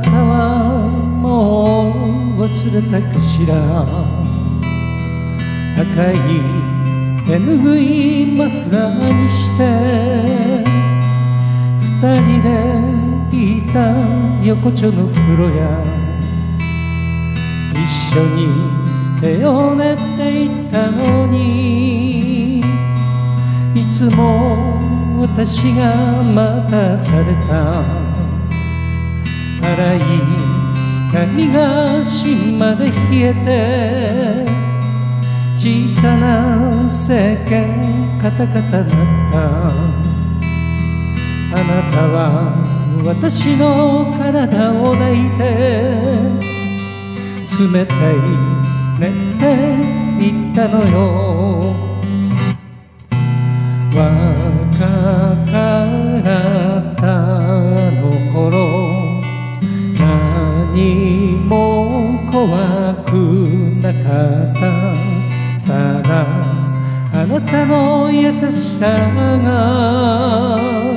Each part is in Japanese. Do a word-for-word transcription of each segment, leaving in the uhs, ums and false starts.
なたはもう忘れたかしら。赤い手ぬぐいマフラーにして二人でいた横丁の風呂や、一緒に手を練っていたのに、いつも私が待たされた。荒い髪が芯まで冷えて、小さな石鹸カタカタなった。あなたは私の体を抱いて、冷たいねって言ったのよ。若かったあの頃、何も怖くなかった。ただあなたの優しさが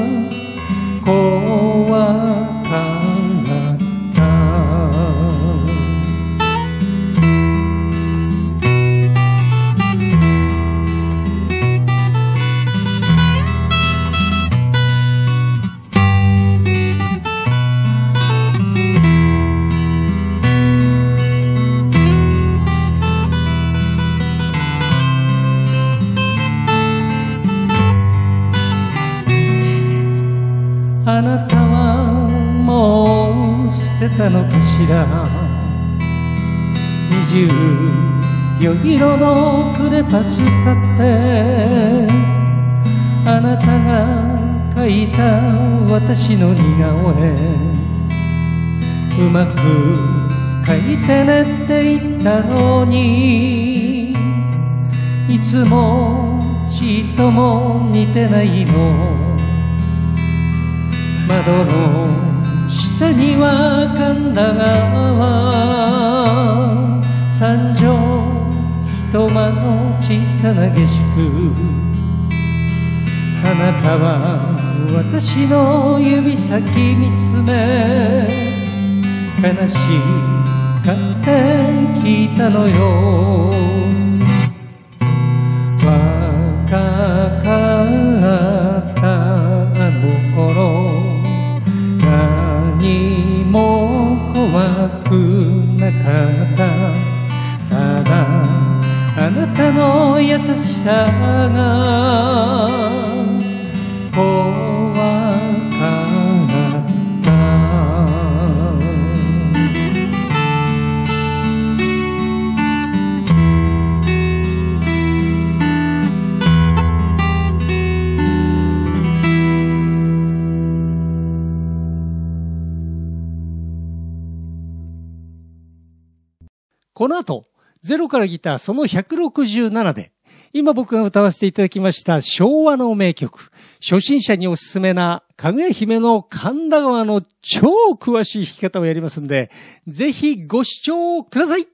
怖かった。あなたはもう捨てたのかしら。二十四色のクレパス買って、あなたが描いた私の似顔絵、うまく描いてねって言ったのに、いつもちっとも似てないの。窓の下には神田川、三畳一間の小さな下宿。あなたは私の指先見つめ、悲しがって聞いたのよ。若かったあの頃、何も怖くなかった。ただあなたの優しさが怖かった。この後、ゼロからギターそのひゃくろくじゅうななで、今僕が歌わせていただきました昭和の名曲、初心者におすすめなかぐや姫の神田川の超詳しい弾き方をやりますんで、ぜひご視聴ください。